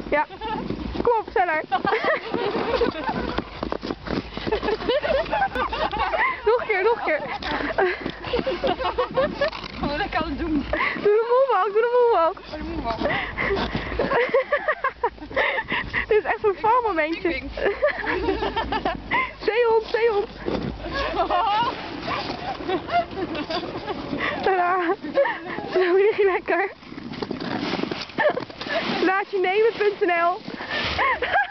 Ja. Kom op, sneller. Nog een keer, nog een keer. Oh, dat kan het doen. Doe de moonwalk, doe de moonwalk. Oh, de moonwalk. Dit is echt zo'n valmomentje. Zeehond, zeehond. Tadaa. Zo lig je lekker. Laat je nemen.nl